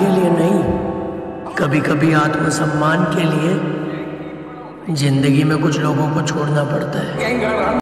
के लिए नहीं, कभी कभी आत्मसम्मान के लिए जिंदगी में कुछ लोगों को छोड़ना पड़ता है।